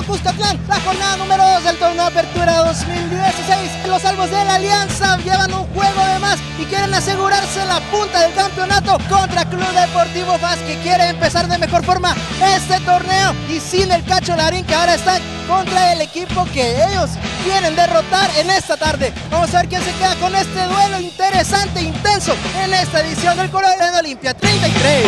Cuscatlán, la jornada número 2 del torneo Apertura 2016. Los Albos de la Alianza llevan un juego de más y quieren asegurarse la punta del campeonato contra Club Deportivo FAS, que quiere empezar de mejor forma este torneo y sin el Cacho Larín, que ahora está contra el equipo que ellos quieren derrotar en esta tarde. Vamos a ver quién se queda con este duelo interesante, intenso en esta edición del Color de Olimpia 33.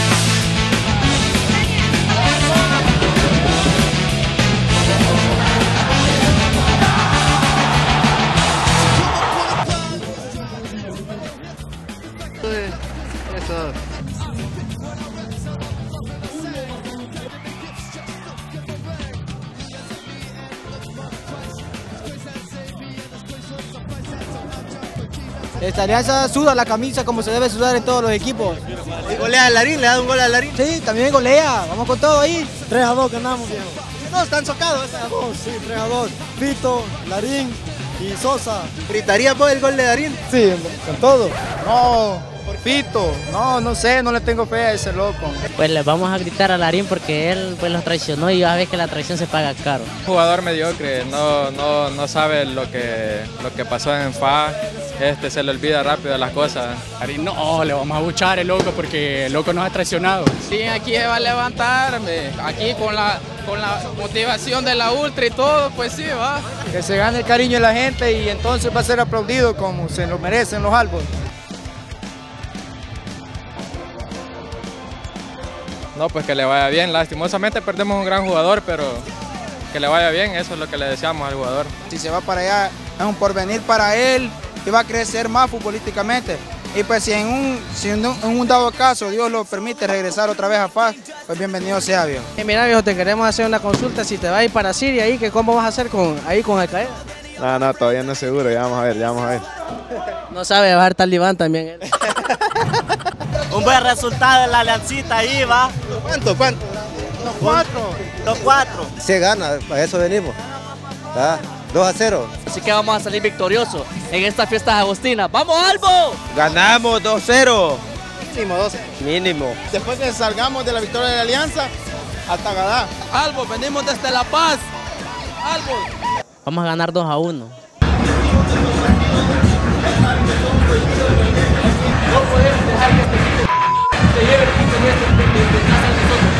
Esta Alianza suda la camisa como se debe sudar en todos los equipos. ¿Y golea al Larín? ¿Le da un gol al Larín? Sí, también golea. Vamos con todo ahí. 3-2 ganamos, viejo. No, están socados. Sí, 3-2. Vito, Larín y Sosa. ¿Gritaría por el gol de Larín? Sí, con todo. No, por Fito. No sé, no le tengo fe a ese loco. Pues le vamos a gritar a Larín porque él pues los traicionó y ya ves que la traición se paga caro. Un jugador mediocre, no sabe lo que pasó en FA, se le olvida rápido las cosas. Larín no, le vamos a buchar el loco porque el loco nos ha traicionado. Sí, aquí se va a levantarme, aquí con la motivación de la ultra y todo, pues sí, va. Que se gane el cariño de la gente y entonces va a ser aplaudido como se lo merecen los Albos. No, pues que le vaya bien. Lastimosamente perdemos un gran jugador, pero que le vaya bien, eso es lo que le deseamos al jugador. Si se va para allá, es un porvenir para él y va a crecer más futbolísticamente. Y pues si en un dado caso Dios lo permite regresar otra vez a FAS, pues bienvenido sea, viejo. Mira, viejo, te queremos hacer una consulta. Si te vas a ir para Siria, ahí, ¿cómo vas a hacer con Al Qaeda? No, todavía no es seguro, ya vamos a ver. No sabe bajar talibán también él. Un buen resultado en la Aliancita ahí, va. ¿Cuánto? Los cuatro. Se gana, para eso venimos. 2-0. Así que vamos a salir victoriosos en estas fiestas agostinas. ¡Vamos, Albo! Ganamos 2-0. Mínimo 12. Mínimo. Después que salgamos de la victoria de la Alianza, hasta Gadá. Albo, venimos desde La Paz. Albo. Vamos a ganar 2-1. No podemos dejar que este equipo se lleve el quinto de casa de nosotros.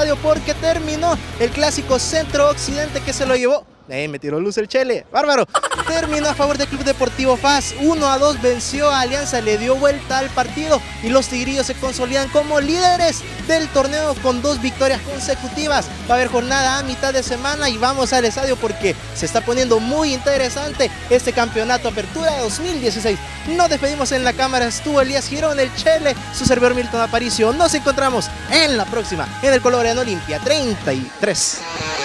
estadio porque terminó el clásico Centro-Occidente que se lo llevó. Me tiró luz el Chele, bárbaro. Terminó a favor del Club Deportivo FAS, 1-2 venció a Alianza, le dio vuelta al partido y los tigrillos se consolidan como líderes del torneo con 2 victorias consecutivas. Va a haber jornada a mitad de semana y vamos al estadio porque se está poniendo muy interesante este campeonato Apertura 2016. Nos despedimos. En la cámara estuvo Elías Girón, el Chele, su servidor Milton Aparicio. Nos encontramos en la próxima, en el Colombiano Olimpia 33.